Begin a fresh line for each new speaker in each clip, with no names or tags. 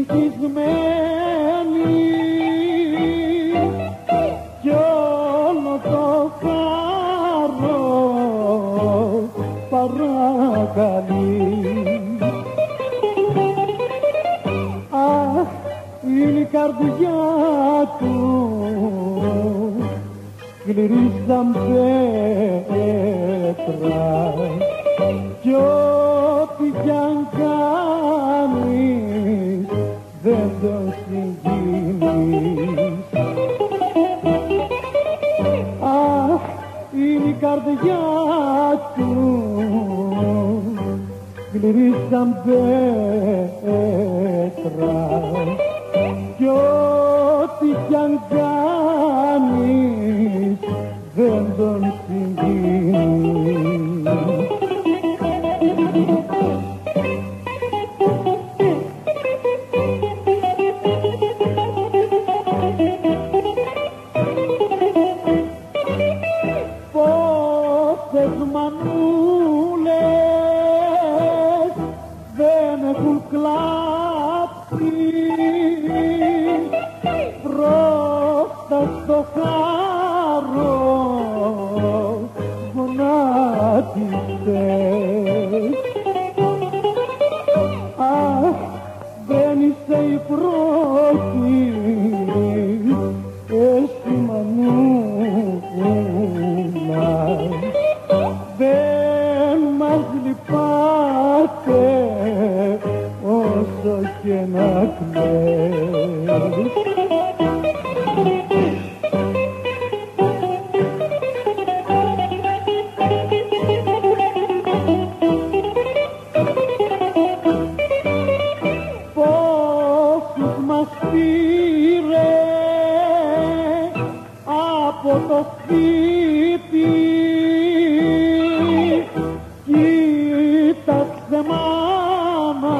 ευτυχισμένη κι όλο το χάρο παρακαλεί. Αχ, είναι η καρδιά του σκληρή σαν πέτρα κι ό,τι κι αν κάνεις δεν το συγκίνεις. Αχ, είναι η καρδιά του σκληρή σαν πέτρα κι ό,τι κι αν κάνεις δεν τον συγκίνεις. Πόσες μανούλες δεν έχουν κλάψει μπροστά στο χάρο γονάτισες. Αχ, δεν είσαι η πρώτη, εσύ μανούλα, δεν μας λυπάται όσο και να κλαις. Πόσους μας πήρε από το σπίτι, κοίταξε μάνα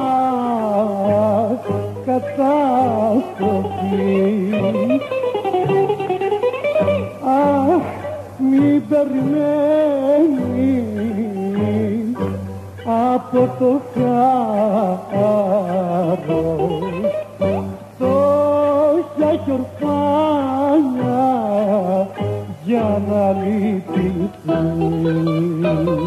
κατάστροφη. Αχ, μην περιμένεις από το χάρο φτώχεια κι ορφάνια για να λυπηθείς.